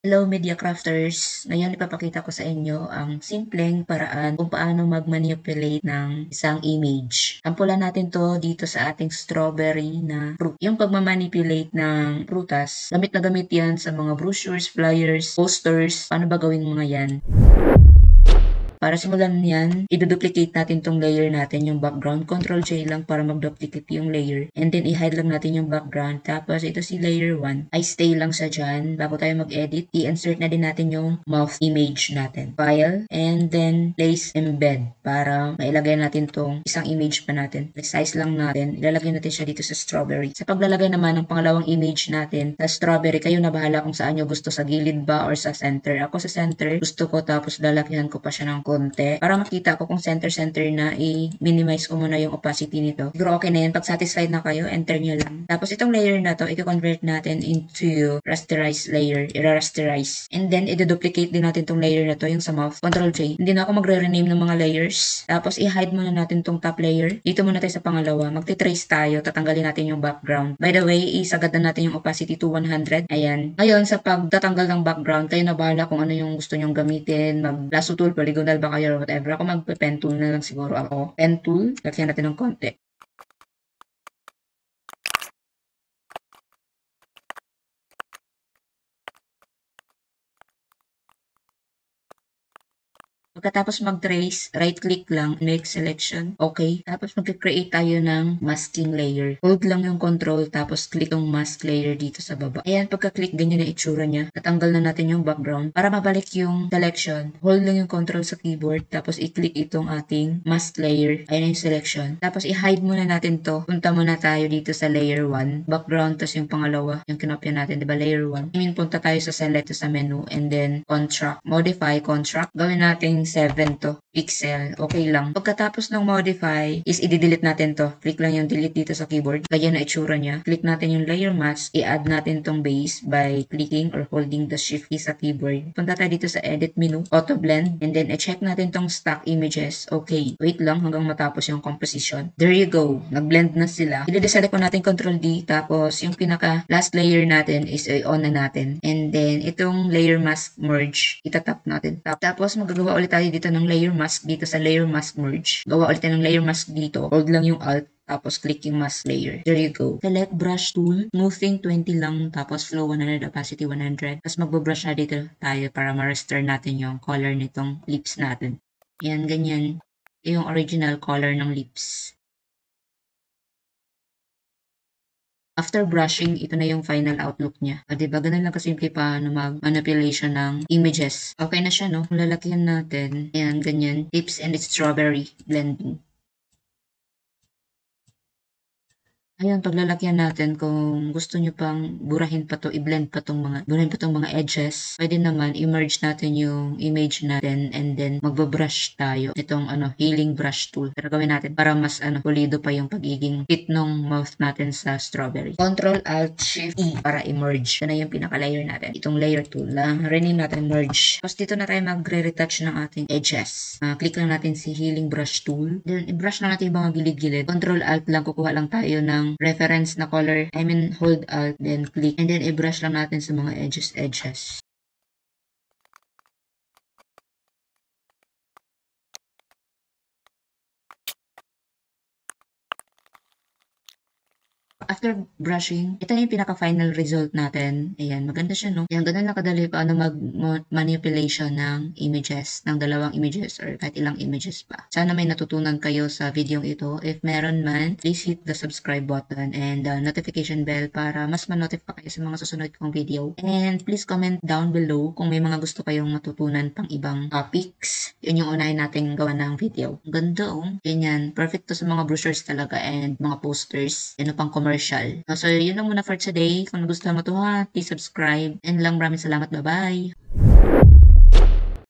Hello Media Crafters! Ngayon ipapakita ko sa inyo ang simpleng paraan kung paano mag-manipulate ng isang image. Sampulan natin to dito sa ating strawberry na fruit. Yung pagmamanipulate ng prutas, gamit na gamit yan sa mga brochures, flyers, posters. Paano ba gawin mga yan? Para simulan yan, i-duplicate natin tong layer natin, yung background. Ctrl J lang para mag-duplicate yung layer. And then, i-hide lang natin yung background. Tapos, ito si layer 1. Ay stay lang sa dyan. Bago tayo mag-edit, i-insert na din natin yung mouth image natin. File, and then, place embed para mailagay natin tong isang image pa natin. Resize lang natin. Ilalagay natin siya dito sa strawberry. Sa paglalagay naman ng pangalawang image natin sa strawberry, kayo na bahala kung saan nyo gusto, sa gilid ba or sa center. Ako sa center, gusto ko, tapos lalakihan ko pa siya ng konti. Para makita ko kung center-center na, i-minimize ko muna yung opacity nito. Siguro okay na yan. Pag satisfied na kayo, enter nyo lang. Tapos itong layer na to, i-convert natin into rasterized layer. I-rasterize. And then, i-duplicate din natin tong layer na to, yung sa mouth. Ctrl J. Hindi na ako magre-rename ng mga layers. Tapos, i-hide muna natin tong top layer. Dito muna tayo sa pangalawa. Magti-trace tayo. Tatanggalin natin yung background. By the way, isagad na natin yung opacity to 100. Ayan. Ngayon, sa pagtatanggal ng background, kayo na bahala kung ano yung gusto nyong gamitin. Mag-lasso tool, polygonal ba kayo, or whatever. Ako mag-pen tool na lang siguro ako. Pen tool. Lagyan natin ng konti. Pagkatapos mag-trace, right-click lang, make selection, okay. Tapos mag-create tayo ng masking layer. Hold lang yung control, tapos click yung mask layer dito sa baba. Ayan, pagka-click, ganyan na itsura niya. Natanggal na natin yung background. Para mabalik yung selection, hold lang yung control sa keyboard, tapos i-click itong ating mask layer. Ayan yung selection. Tapos i-hide muna natin to. Punta muna tayo dito sa layer 1, background, tapos yung pangalawa, yung kinopya natin, diba, layer 1. I mean, punta tayo sa select sa menu, and then contract, modify contract. Gawin natin 7 to pixel, okay lang. Pagkatapos ng modify is i-delete natin to. Click lang yung delete dito sa keyboard. Ganyan na itsura niya. Click natin yung layer mask. I-add natin tong base by clicking or holding the shift key sa keyboard. Punta tayo dito sa edit menu, auto blend, and then i-check natin tong stock images. Okay, wait lang hanggang matapos yung composition. There you go. Nag-blend na sila. I-deselect ko natin Ctrl D, tapos yung pinaka last layer natin is on na natin. And then itong layer mask merge, itatap natin. Tapos magagawa ulit tayo dito ng layer mask dito sa layer mask merge. Gawa ulit tayo ng layer mask dito. Hold lang yung alt, tapos click yung mask layer. There you go. Select brush tool. Smoothing 20 lang, tapos flow 100, opacity 100. Tapos magbabrush na dito tayo para ma-restore natin yung color nitong lips natin. Yan, ganyan. Yung original color ng lips. After brushing, ito na yung final outlook niya. O, diba? Ganun lang kasimple paano mag-manipulation ng images. Okay na siya, no? Lalakyan natin. Ayan, ganyan. Lips and strawberry blending. Ayan, paglalakyan natin, kung gusto nyo pang burahin pa to, i-blend pa tong mga edges, pwede naman i-merge natin yung image natin, and then magbabrush tayo. Itong healing brush tool. Pero gawin natin para mas pulido pa yung pagiging fit ng mouth natin sa strawberry. Control Alt Shift E para i-merge. Ito na yung pinaka-layer natin. Itong layer tool lang. Rename natin merge. Tapos dito na tayo magre-retouch ng ating edges. Click lang natin si healing brush tool. Then i-brush na natin yung mga gilid-gilid. Control Alt lang, kukuha lang tayo ng reference na color. Hold alt, then click, and then i-brush lang natin sa mga edges. After brushing, ito na yung pinaka-final result natin. Ayan, maganda siya, no? Ayan, ganun lang kadali paano mag-manipulation ng images, ng dalawang images, or kahit ilang images pa. Sana may natutunan kayo sa video ito. If meron man, please hit the subscribe button and the notification bell para mas ma-notify kayo sa mga susunod kong video. And please comment down below kung may mga gusto kayong matutunan pang ibang topics. Yun yung unahin natin gawa ng video. Ang ganda, oh. Ganyan. Perfect to sa mga brochures talaga and mga posters. Ano pang commercial. So, yun lang muna for today. Kung nagustuhan mo ito, please subscribe. And lang, maraming salamat. Bye-bye!